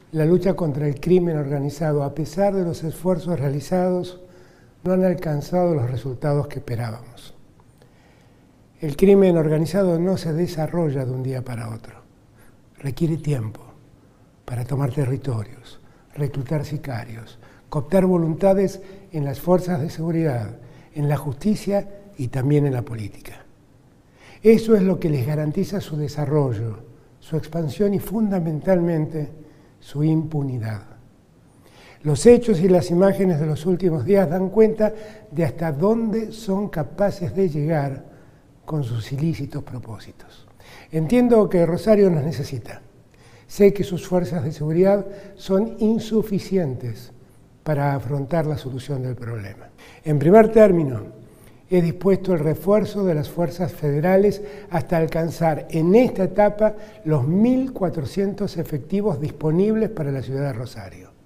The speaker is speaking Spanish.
la lucha contra el crimen organizado, a pesar de los esfuerzos realizados, no han alcanzado los resultados que esperábamos. El crimen organizado no se desarrolla de un día para otro. Requiere tiempo para tomar territorios, reclutar sicarios, cooptar voluntades en las fuerzas de seguridad, en la justicia y también en la política. Eso es lo que les garantiza su desarrollo, su expansión y fundamentalmente su impunidad. Los hechos y las imágenes de los últimos días dan cuenta de hasta dónde son capaces de llegar con sus ilícitos propósitos. Entiendo que Rosario nos necesita. Sé que sus fuerzas de seguridad son insuficientes para afrontar la solución del problema. En primer término, he dispuesto el refuerzo de las fuerzas federales hasta alcanzar en esta etapa los 1.400 efectivos disponibles para la ciudad de Rosario.